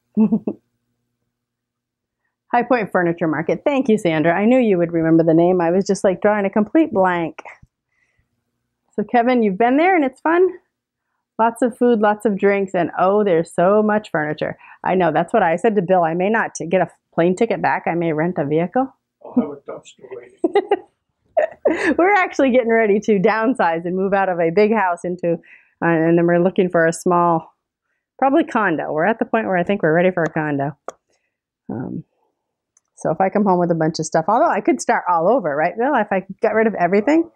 High Point Furniture Market. Thank you, Sandra. I knew you would remember the name. I was just like drawing a complete blank. So Kevin, you've been there and it's fun? Lots of food, lots of drinks, and oh, there's so much furniture. I know, that's what I said to Bill. I may not get a plane ticket back. I may rent a vehicle. I'll have a dumpster waiting. We're actually getting ready to downsize and move out of a big house into, uh, and then we're looking for a small, probably condo. We're at the point where I think we're ready for a condo. Um, so if I come home with a bunch of stuff, although I could start all over, right, Bill? If I got rid of everything.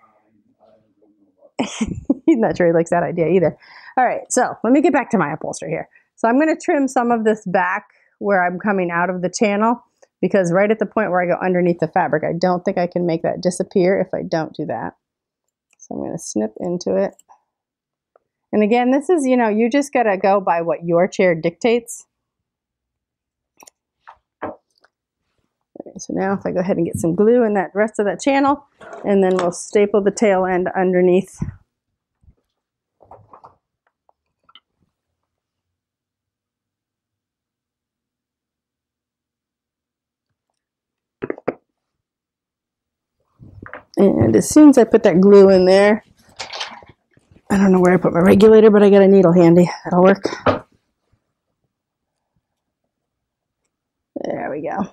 He's not sure he likes that idea either. All right, so let me get back to my upholstery here. So I'm going to trim some of this back where I'm coming out of the channel, because right at the point where I go underneath the fabric, I don't think I can make that disappear if I don't do that. So I'm going to snip into it. And again, this is, you know, you just got to go by what your chair dictates. Okay, so now if I go ahead and get some glue in that rest of that channel, and then we'll staple the tail end underneath. And as soon as I put that glue in there, I don't know where I put my regulator, but I got a needle handy. That'll work. There we go.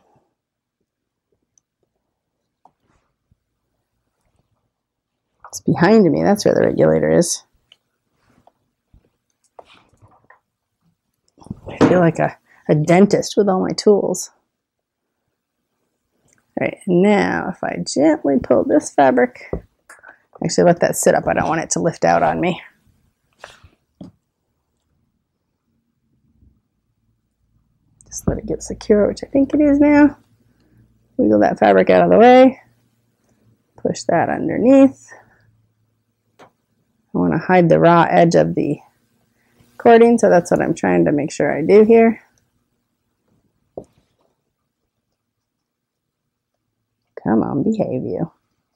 It's behind me. That's where the regulator is. I feel like a, a dentist with all my tools. All right, now if I gently pull this fabric, actually let that sit up. I don't want it to lift out on me. Just let it get secure, which I think it is now. Wiggle that fabric out of the way. Push that underneath. I want to hide the raw edge of the cording, so that's what I'm trying to make sure I do here. Come on, behave you.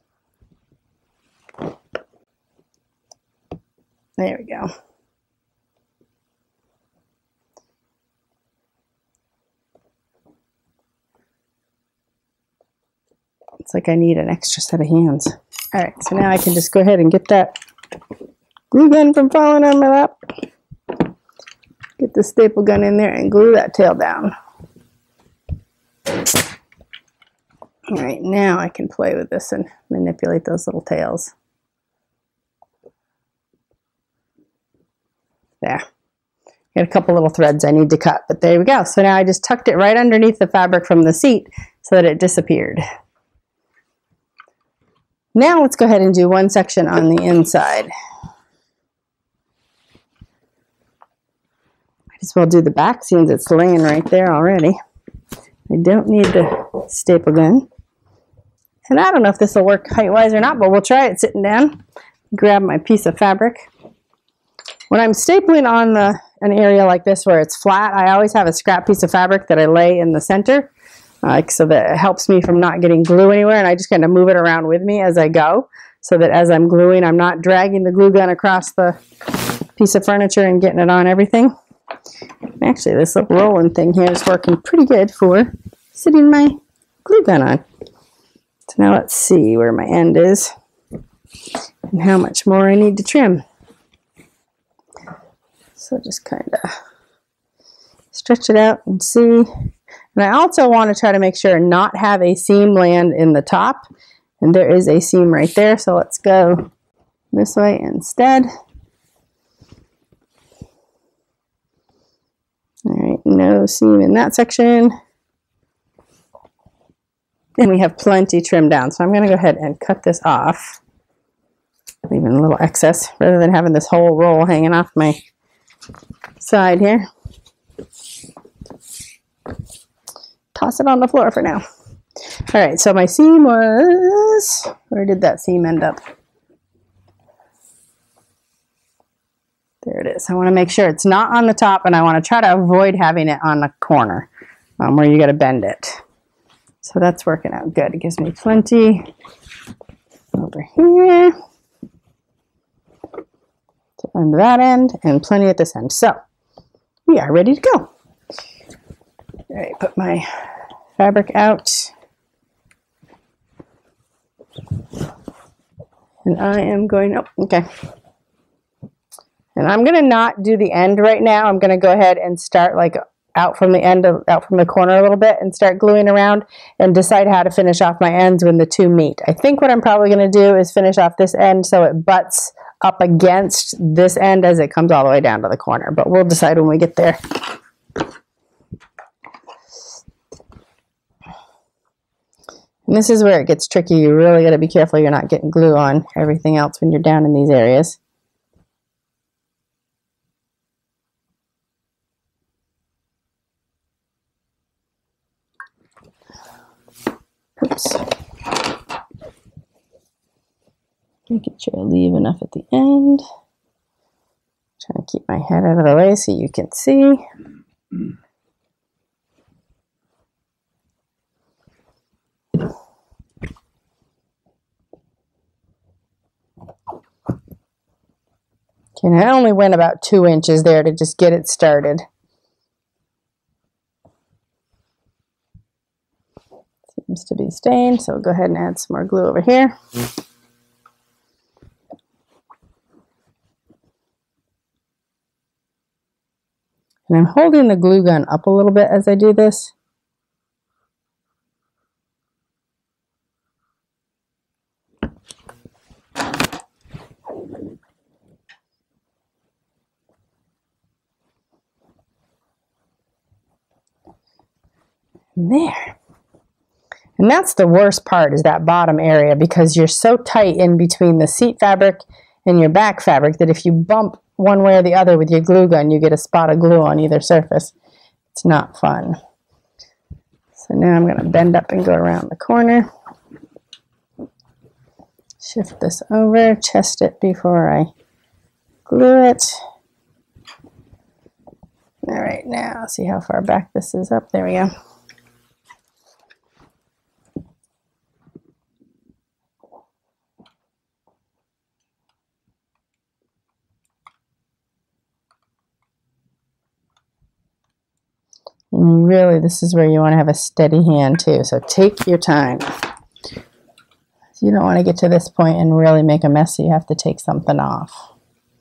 There we go. It's like I need an extra set of hands. All right, so now I can just go ahead and get that glue gun from falling on my lap. Get the staple gun in there and glue that tail down. All right, now I can play with this and manipulate those little tails. There. Got a couple little threads I need to cut, but there we go. So now I just tucked it right underneath the fabric from the seat so that it disappeared. Now let's go ahead and do one section on the inside. Might as well do the back since it's laying right there already. I don't need the staple gun. And I don't know if this will work height-wise or not, but we'll try it sitting down. Grab my piece of fabric. When I'm stapling on the, an area like this where it's flat, I always have a scrap piece of fabric that I lay in the center, uh, so that it helps me from not getting glue anywhere, and I just kind of move it around with me as I go, so that as I'm gluing, I'm not dragging the glue gun across the piece of furniture and getting it on everything. Actually, this little rolling thing here is working pretty good for sitting my glue gun on. So now let's see where my end is and how much more I need to trim. So just kind of stretch it out and see. And I also want to try to make sure not have a seam land in the top. And there is a seam right there. So let's go this way instead. All right, no seam in that section. And we have plenty trimmed down. So I'm going to go ahead and cut this off, leaving a little excess rather than having this whole roll hanging off my side here. Toss it on the floor for now. All right, so my seam was, where did that seam end up? There it is. I want to make sure it's not on the top, and I want to try to avoid having it on the corner um, where you got to bend it. So that's working out good. It gives me plenty over here to end that end and plenty at this end. So we are ready to go. All right, put my fabric out. And I am going, oh, okay. And I'm going to not do the end right now. I'm going to go ahead and start like out from the end of, out from the corner a little bit and start gluing around and decide how to finish off my ends when the two meet. I think what I'm probably going to do is finish off this end so it butts up against this end as it comes all the way down to the corner, but we'll decide when we get there. And this is where it gets tricky. You really got to be careful you're not getting glue on everything else when you're down in these areas. Oops. Making sure I leave enough at the end. Trying to keep my head out of the way so you can see. Okay, and I only went about two inches there to just get it started. Seems to be staying, so we'll go ahead and add some more glue over here. And I'm holding the glue gun up a little bit as I do this. There. And that's the worst part, is that bottom area, because you're so tight in between the seat fabric and your back fabric that if you bump one way or the other with your glue gun, you get a spot of glue on either surface. It's not fun. So now I'm going to bend up and go around the corner. Shift this over, chest it before I glue it. All right, now see how far back this is up. There we go. And really, this is where you want to have a steady hand too. So take your time. You don't want to get to this point and really make a mess, so you have to take something off.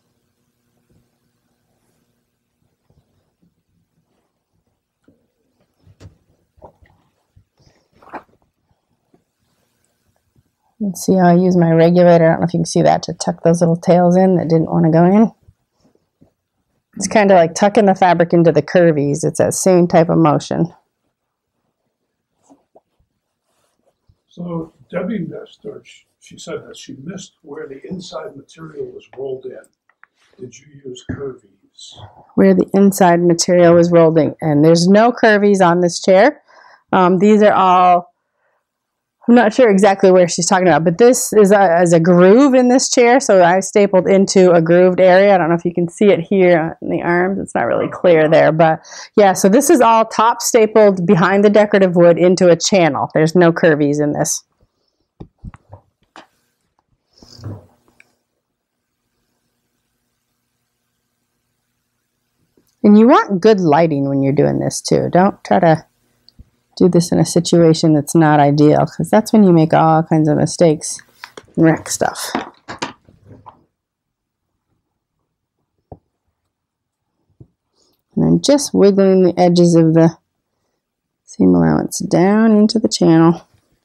And see how I use my regulator? I don't know if you can see that, to tuck those little tails in that didn't want to go in. It's kind of like tucking the fabric into the curvies. It's that same type of motion. So Debbie missed, or she said that she missed where the inside material was rolled in. Did you use curvies? Where the inside material was rolled in. And there's no curvies on this chair. Um, these are all, I'm not sure exactly where she's talking about, but this is a, is a groove in this chair. So I stapled into a grooved area. I don't know if you can see it here in the arms. It's not really clear there, but yeah, so this is all top stapled behind the decorative wood into a channel. There's no curvies in this. And you want good lighting when you're doing this too. Don't try to do this in a situation that's not ideal, because that's when you make all kinds of mistakes and wreck stuff. And I'm just wiggling the edges of the seam allowance down into the channel.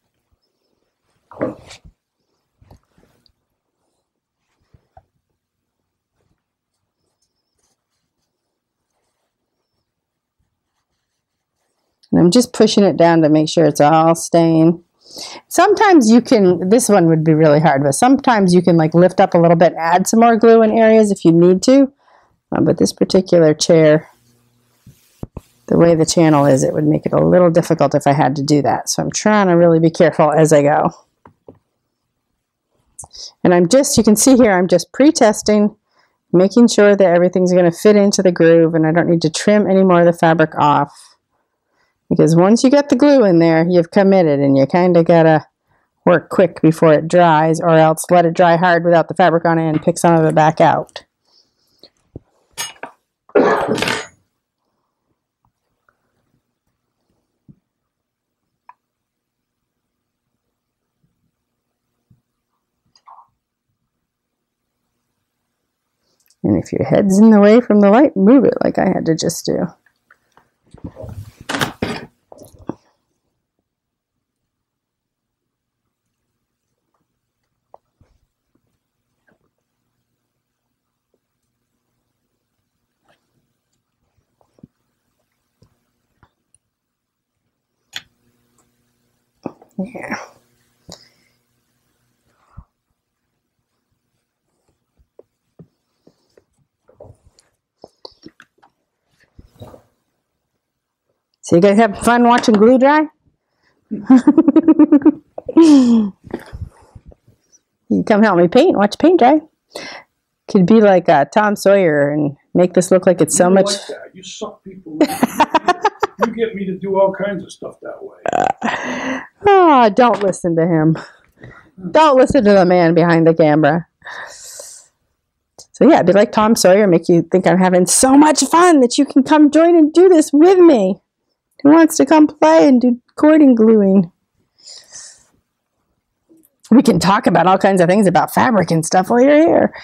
And I'm just pushing it down to make sure it's all staying. Sometimes you can, this one would be really hard, but sometimes you can like lift up a little bit and add some more glue in areas if you need to. Uh, but this particular chair, the way the channel is, it would make it a little difficult if I had to do that. So I'm trying to really be careful as I go. And I'm just, you can see here, I'm just pre-testing, making sure that everything's going to fit into the groove and I don't need to trim any more of the fabric off. Because once you get the glue in there, you've committed and you kind of got to work quick before it dries, or else let it dry hard without the fabric on it and pick some of it back out. And if your head's in the way from the light, move it like I had to just do. Yeah. So you guys have fun watching glue dry? You come help me paint, watch paint dry. Could be like uh, Tom Sawyer and make this look like it's so You much. like that. You suck people in. You get me to do all kinds of stuff that way. Uh, oh, don't listen to him. Don't listen to the man behind the camera. So yeah, it'd be like Tom Sawyer, make you think I'm having so much fun that you can come join and do this with me. Who wants to come play and do cording gluing? We can talk about all kinds of things about fabric and stuff while you're here.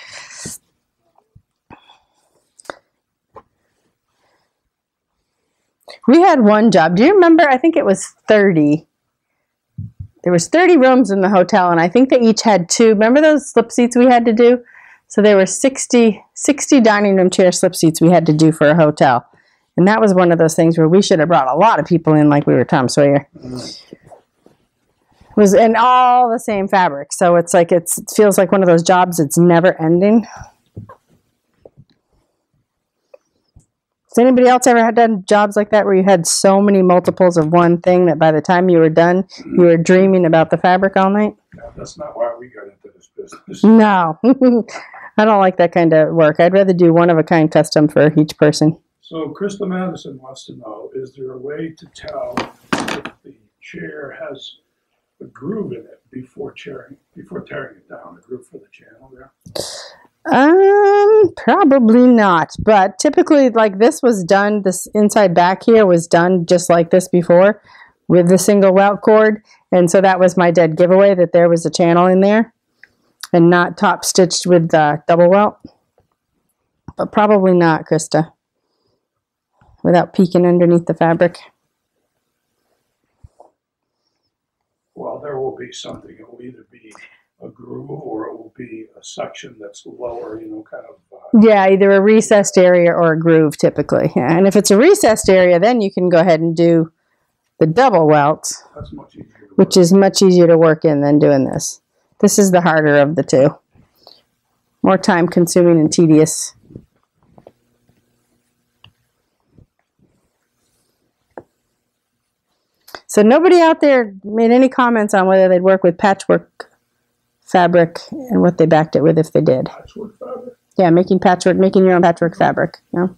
We had one job. Do you remember? I think it was thirty. There was thirty rooms in the hotel, and I think they each had two. Remember those slip seats we had to do? So there were sixty, sixty dining room chair slip seats we had to do for a hotel. And that was one of those things where we should have brought a lot of people in like we were Tom Sawyer. It was in all the same fabric. So it's like, it's, it feels like one of those jobs that's never ending. Has anybody else ever had done jobs like that where you had so many multiples of one thing that by the time you were done, you were dreaming about the fabric all night? No, that's not why we got into this business. No. I don't like that kind of work. I'd rather do one of a kind custom for each person. So Krista Madison wants to know, is there a way to tell if the chair has a groove in it before tearing, before tearing it down, a groove for the channel there? Um, probably not. But typically, like this was done, this inside back here was done just like this before with the single welt cord. And so that was my dead giveaway, that there was a channel in there and not top stitched with the double welt. But probably not, Krista, without peeking underneath the fabric. Well, there will be something. It will either be a groove, or it will be a section that's lower, you know, kind of. Uh, Yeah, either a recessed area or a groove typically. Yeah. And if it's a recessed area, then you can go ahead and do the double welt, that's much easier. To which work. is much easier to work in than doing this. This is the harder of the two. More time consuming and tedious. So nobody out there made any comments on whether they'd work with patchwork fabric and what they backed it with if they did. Patchwork fabric. Yeah, making patchwork, making your own patchwork fabric. No?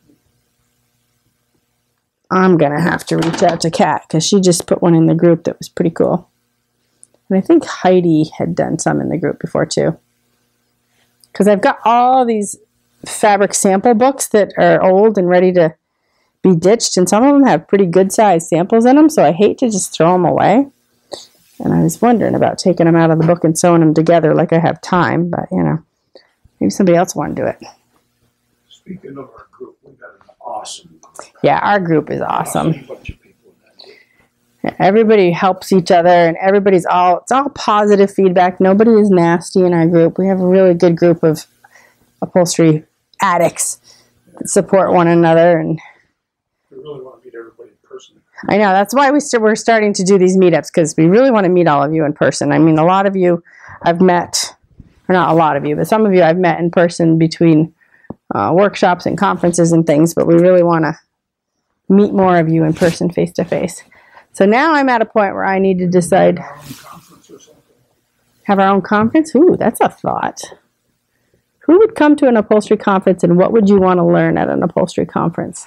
I'm going to have to reach out to Kat because she just put one in the group that was pretty cool. And I think Heidi had done some in the group before too. Because I've got all these fabric sample books that are old and ready to be ditched, and some of them have pretty good sized samples in them, so I hate to just throw them away. And I was wondering about taking them out of the book and sewing them together like I have time, but you know, maybe somebody else want to do it. Speaking of our group, we got an awesome group. Yeah, our group is awesome. Awesome bunch of people in that group. Yeah, everybody helps each other, and everybody's all, it's all positive feedback. Nobody is nasty in our group. We have a really good group of upholstery addicts that support one another. And We really want to meet everybody in person. I know, that's why we st we're starting to do these meetups, because we really want to meet all of you in person. I mean, a lot of you I've met, or not a lot of you, but some of you I've met in person between uh, workshops and conferences and things, but we really want to meet more of you in person, face to face. So now I'm at a point where I need to decide, Our own conference or something. have our own conference? Ooh, that's a thought. Who would come to an upholstery conference, and what would you want to learn at an upholstery conference?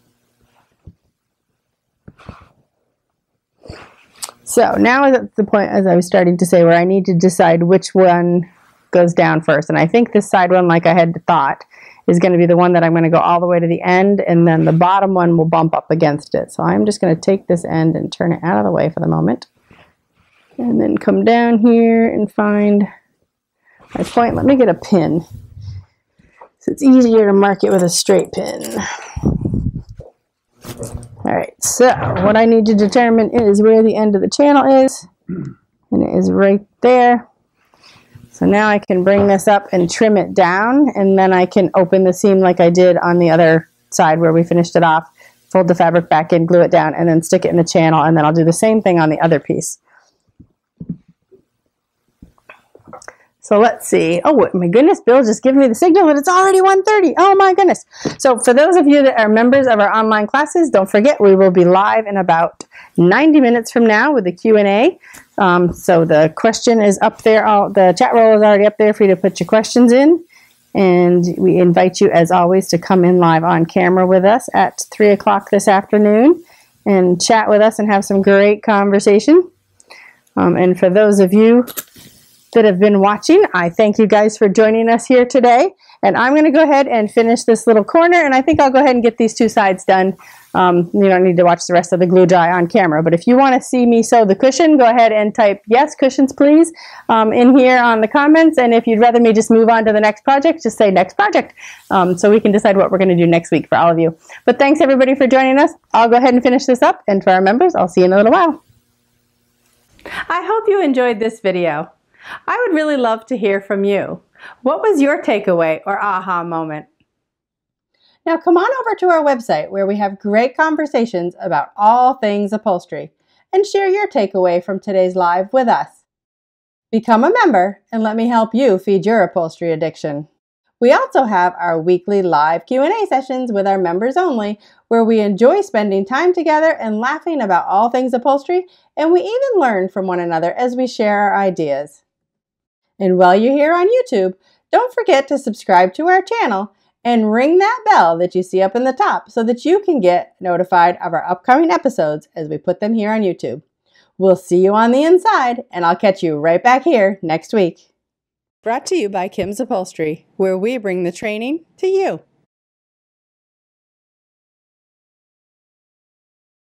So now is at the point, as I was starting to say, where I need to decide which one goes down first. And I think this side one, like I had thought, is going to be the one that I'm going to go all the way to the end, and then the bottom one will bump up against it. So I'm just going to take this end and turn it out of the way for the moment. And then come down here and find my point. Let me get a pin, so it's easier to mark it with a straight pin. All right, so what I need to determine is where the end of the channel is, and it is right there. So now I can bring this up and trim it down, and then I can open the seam like I did on the other side where we finished it off, fold the fabric back in, glue it down, and then stick it in the channel, and then I'll do the same thing on the other piece. So let's see. Oh my goodness, Bill just gave me the signal that it's already one thirty. Oh my goodness. So for those of you that are members of our online classes, don't forget we will be live in about ninety minutes from now with the Q and A. Um, so the question is up there. All, the chat roll is already up there for you to put your questions in. And we invite you, as always, to come in live on camera with us at three o'clock this afternoon and chat with us and have some great conversation. Um, and for those of you that have been watching, I thank you guys for joining us here today. And I'm going to go ahead and finish this little corner, and I think I'll go ahead and get these two sides done. Um, you don't need to watch the rest of the glue dry on camera, but if you want to see me sew the cushion, go ahead and type yes, cushions please, um, in here on the comments. And if you'd rather me just move on to the next project, just say next project, um, so we can decide what we're going to do next week for all of you. But thanks everybody for joining us. I'll go ahead and finish this up, and for our members, I'll see you in a little while. I hope you enjoyed this video. I would really love to hear from you. What was your takeaway or aha moment? Now come on over to our website where we have great conversations about all things upholstery, and share your takeaway from today's live with us. Become a member and let me help you feed your upholstery addiction. We also have our weekly live Q and A sessions with our members only, where we enjoy spending time together and laughing about all things upholstery, and we even learn from one another as we share our ideas. And while you're here on YouTube, don't forget to subscribe to our channel and ring that bell that you see up in the top so that you can get notified of our upcoming episodes as we put them here on YouTube. We'll see you on the inside, and I'll catch you right back here next week. Brought to you by Kim's Upholstery, where we bring the training to you.